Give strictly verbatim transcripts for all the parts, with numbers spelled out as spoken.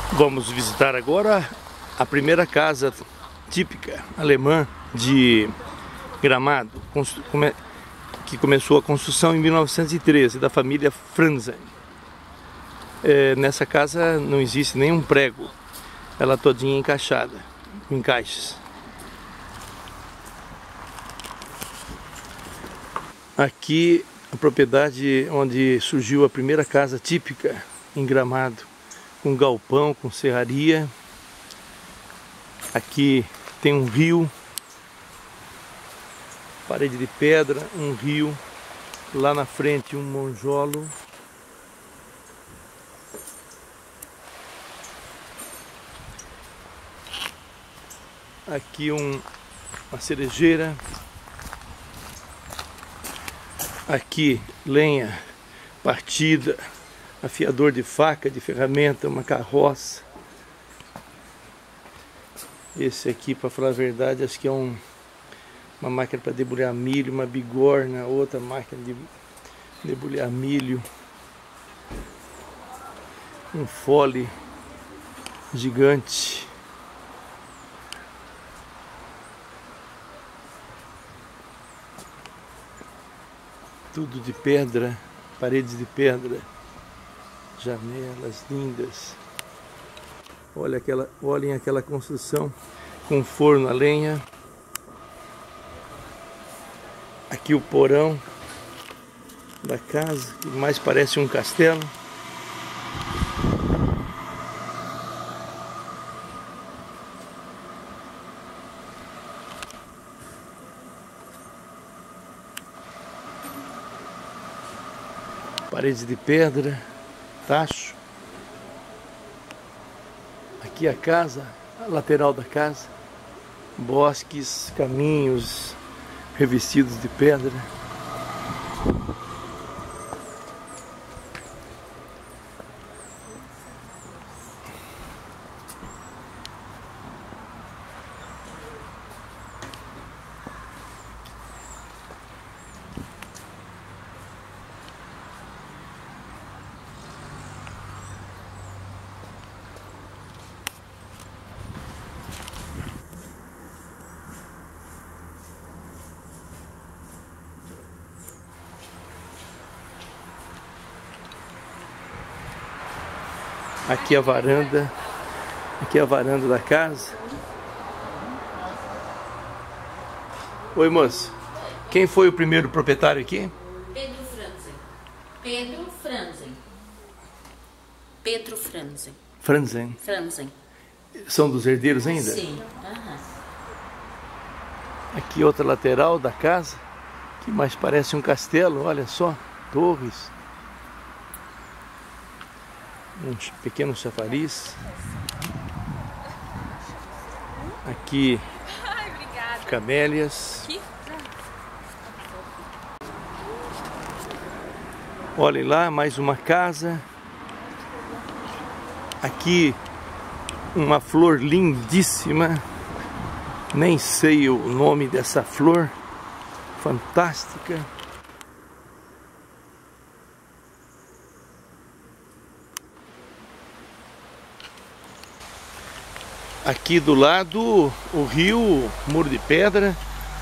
Vamos visitar agora a primeira casa típica alemã de Gramado, que começou a construção em mil novecentos e treze, da família Franzen. É, nessa casa não existe nenhum prego, ela todinha encaixada, com encaixes. Aqui a propriedade onde surgiu a primeira casa típica em Gramado, com galpão, com serraria. Aqui tem um rio, parede de pedra, um rio, lá na frente um monjolo. Aqui um, uma cerejeira. Aqui lenha partida, afiador de faca, de ferramenta, uma carroça. Esse aqui, para falar a verdade, acho que é um, uma máquina para debulhar milho, uma bigorna, outra máquina de debulhar milho. Um fole gigante. Tudo de pedra, paredes de pedra, janelas lindas. Olha aquela, olhem aquela construção com forno a lenha. Aqui o porão da casa, que mais parece um castelo. Paredes de pedra, tacho. Aqui a casa, a lateral da casa, bosques, caminhos revestidos de pedra. Aqui a varanda, aqui a varanda da casa. Oi, moço. Quem foi o primeiro proprietário aqui? Pedro Franzen. Pedro Franzen. Pedro Franzen. Franzen. Franzen. São dos herdeiros ainda? Sim. Uhum. Aqui outra lateral da casa, que mais parece um castelo, olha só, torres. Um pequeno chafariz. Aqui camélias. Olhem lá, mais uma casa. Aqui uma flor lindíssima. Nem sei o nome dessa flor. Fantástica. Aqui do lado o rio, muro de pedra,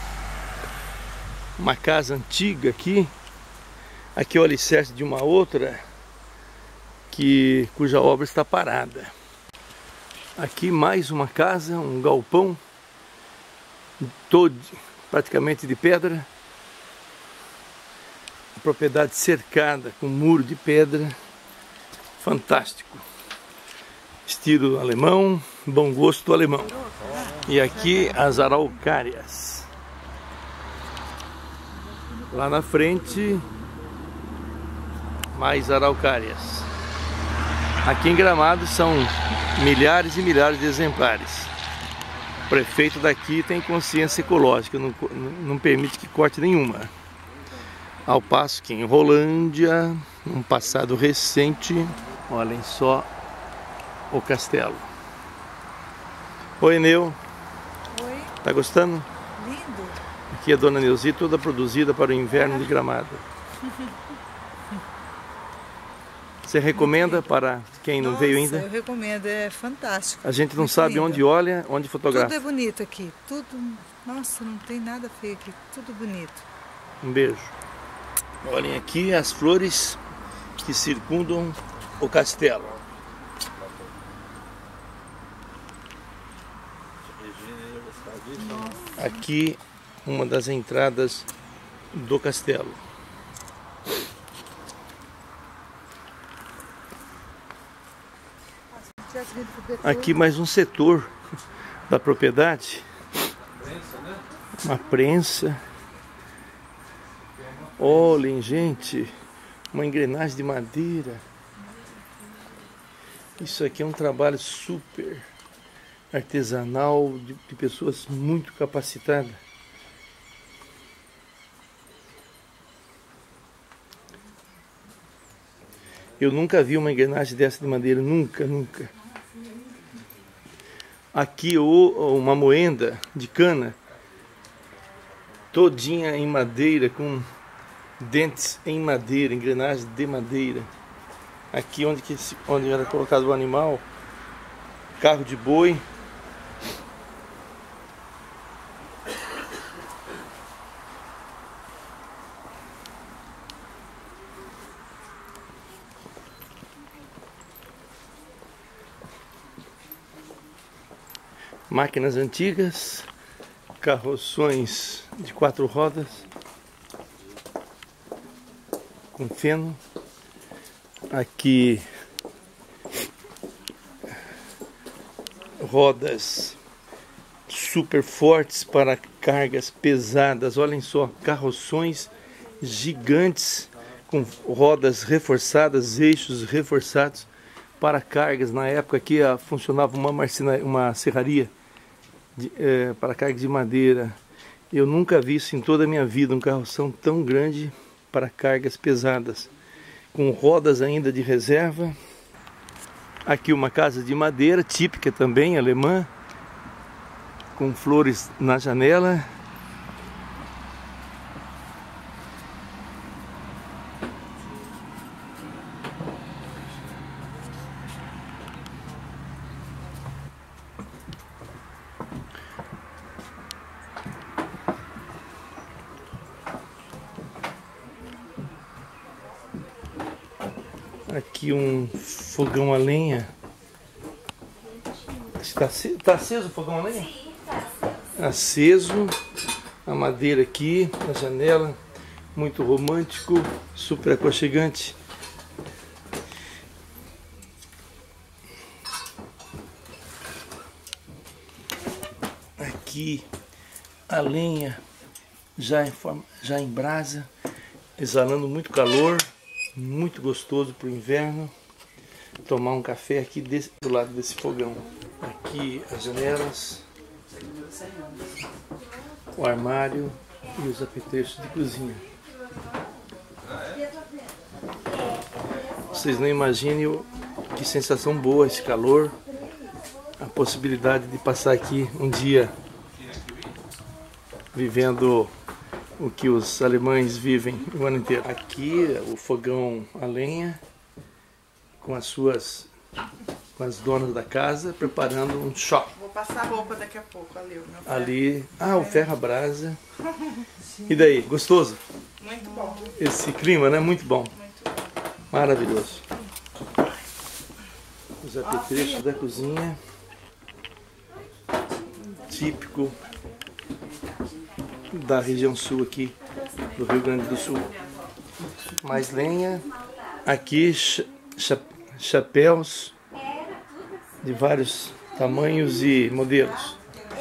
uma casa antiga aqui, aqui é o alicerce de uma outra, que, cuja obra está parada. Aqui mais uma casa, um galpão, todo praticamente de pedra, propriedade cercada com muro de pedra, fantástico. Estilo alemão, bom gosto alemão. E aqui as araucárias. Lá na frente, mais araucárias. Aqui em Gramado são milhares e milhares de exemplares. O prefeito daqui tem consciência ecológica, não, não permite que corte nenhuma. Ao passo que em Rolândia, num passado recente, olhem só o castelo. Oi, Neu. Oi. Tá gostando? Lindo. Aqui a Dona Neuzi, toda produzida para o inverno de Gramado. Você recomenda para quem não Nossa, veio ainda? eu recomendo, é fantástico. A gente não Muito sabe lindo. onde olha, onde fotografa. Tudo é bonito aqui, tudo, nossa, não tem nada feio aqui, tudo bonito. Um beijo. Olhem aqui as flores que circundam o castelo. Aqui uma das entradas do castelo. Aqui mais um setor da propriedade. Uma prensa. Olhem, gente, uma engrenagem de madeira. Isso aqui é um trabalho super artesanal de, de pessoas muito capacitadas. Eu nunca vi uma engrenagem dessa de madeira, nunca, nunca. Aqui uma moenda de cana, todinha em madeira, com dentes em madeira, engrenagem de madeira. Aqui onde, que, onde era colocado o animal, carro de boi. Máquinas antigas, carroções de quatro rodas, com feno. Aqui rodas super fortes para cargas pesadas. Olhem só, carroções gigantes com rodas reforçadas, eixos reforçados para cargas. Na época aqui ah, funcionava uma, marcina, uma serraria de, é, para cargas de madeira. Eu nunca vi isso em toda a minha vida, um carroção tão grande para cargas pesadas, com rodas ainda de reserva. Aqui uma casa de madeira, típica também, alemã, com flores na janela. Aqui um fogão a lenha. Está aceso, tá aceso o fogão a lenha? Sim, tá aceso. A madeira aqui na janela, muito romântico, super aconchegante. Aqui a lenha já em, forma, já em brasa, exalando muito calor. Muito gostoso para o inverno. Tomar um café aqui desse, do lado desse fogão. Aqui as janelas, o armário e os apetrechos de cozinha. Vocês não imaginem que sensação boa esse calor. A possibilidade de passar aqui um dia vivendo o que os alemães vivem o ano inteiro. Aqui o fogão a lenha, com as suas, com as donas da casa, preparando um chop. Vou passar roupa daqui a pouco, ali o meu ferro. Ali, ah, o ferro a brasa. E daí, gostoso? Muito bom. Esse clima, né? Muito bom. Muito bom. Maravilhoso. Os apetrechos da cozinha. Típico da região sul aqui do Rio Grande do Sul. Mais lenha. Aqui cha chapéus de vários tamanhos e modelos.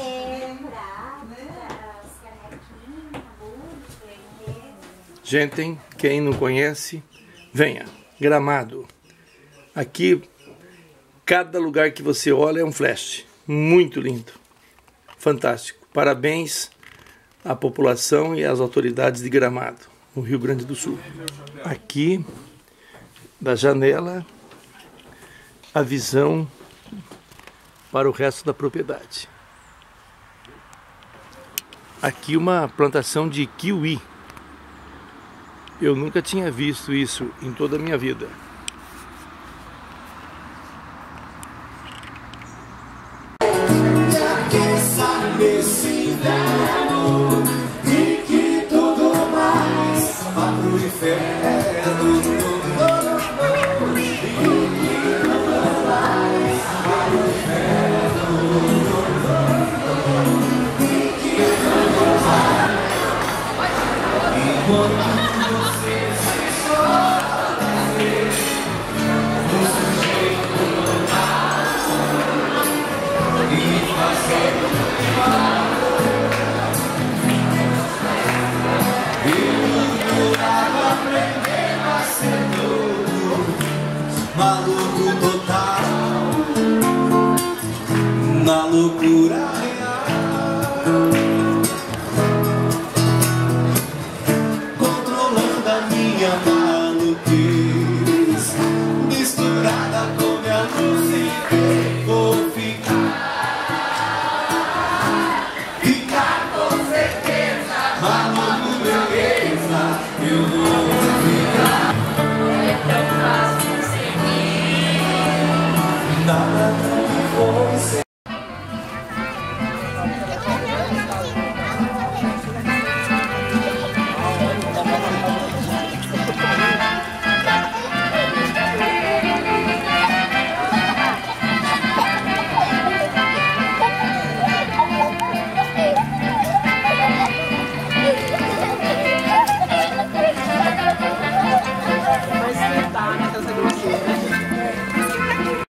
Gente, quem não conhece, venha. Gramado. Aqui, cada lugar que você olha é um flash. Muito lindo. Fantástico. Parabéns à população e às autoridades de Gramado, no Rio Grande do Sul. Aqui, da janela, a visão para o resto da propriedade. Aqui uma plantação de kiwi. Eu nunca tinha visto isso em toda a minha vida.